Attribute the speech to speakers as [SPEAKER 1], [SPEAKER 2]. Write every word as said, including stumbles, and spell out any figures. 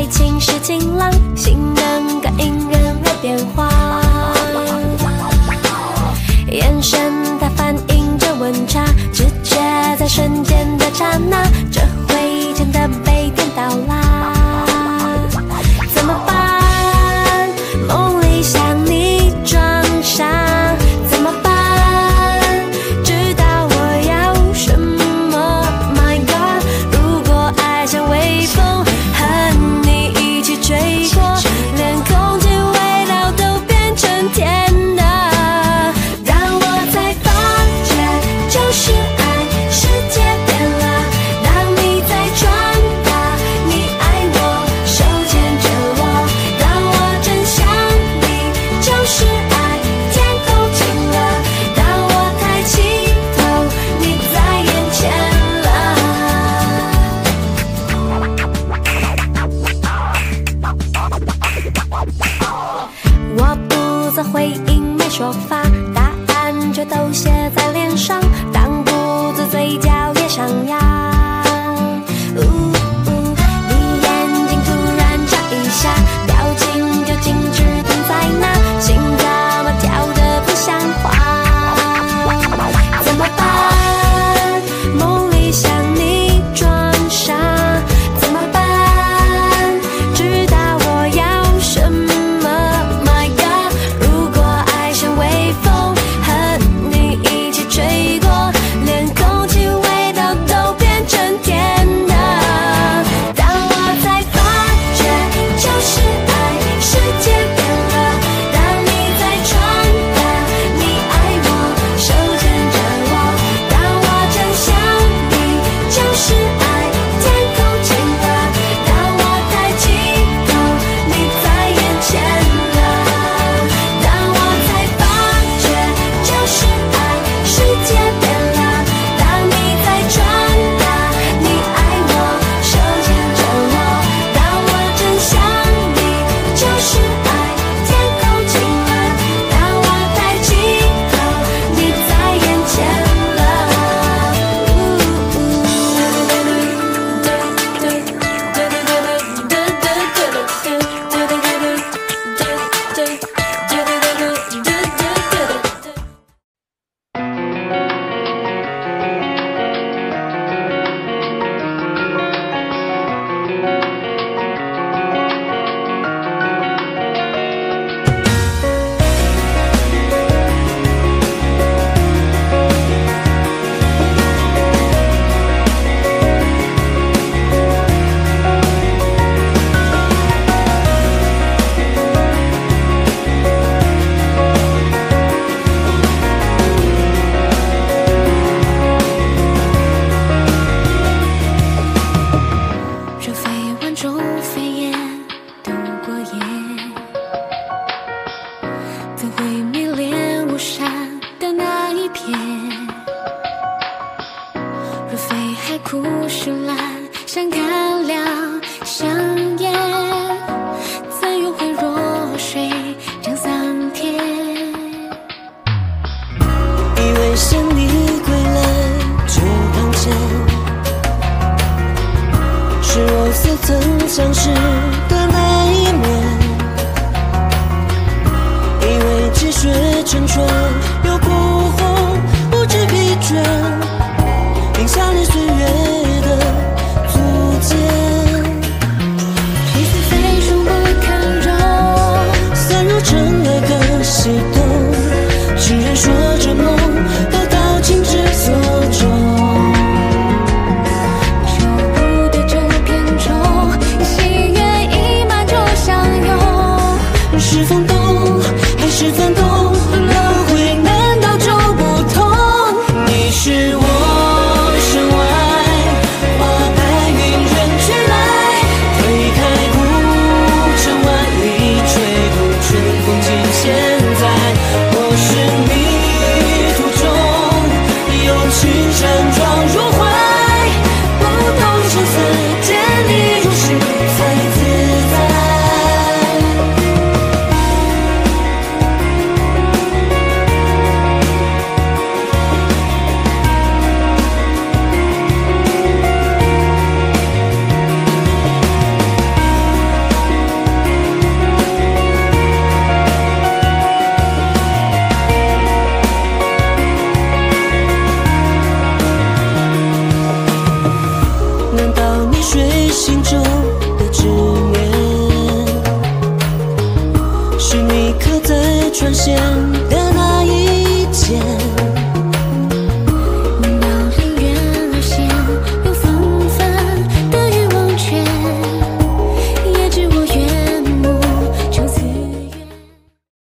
[SPEAKER 1] 爱情是晴朗，心能感应人的变化。眼神它反映着温差，直觉在瞬间的刹那，这回真的被颠倒啦。怎么办？梦里想你装傻，怎么办？知道我要什么 ？My God， 如果爱像微风，和你一起吹过，连空气味道都变成甜的，让我才发觉就是爱，世界变了。当你在传达你爱我，手牵着我，让我真想你就是爱，天空晴了，当我抬起头，你在眼前了。我不做回应，没说法，答案却都写